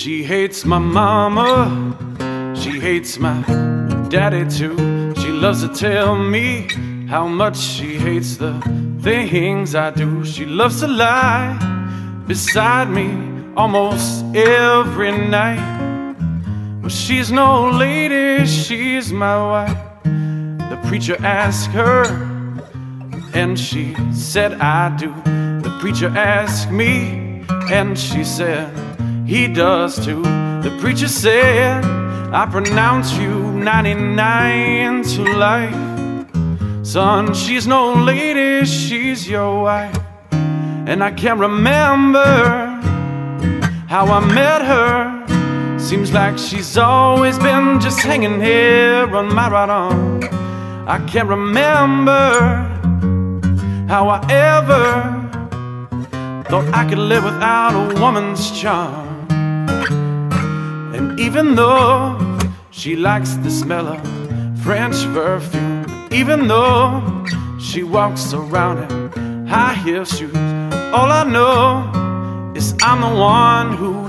She hates my mama, she hates my daddy too. She loves to tell me how much she hates the things I do. She loves to lie beside me almost every night. Well, she's no lady, she's my wife. The preacher asked her, and she said, I do. The preacher asked me, and she said, he does too. The preacher said, I pronounce you 99 to life. Son, she's no lady, she's your wife. And I can't remember how I met her. Seems like she's always been just hanging here on my right arm. I can't remember how I ever thought I could live without a woman's charm. And even though she likes the smell of French perfume, even though she walks around in high heel shoes, all I know is I'm the one who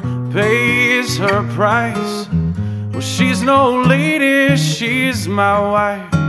pays her price. Well, she's no lady, she's my wife.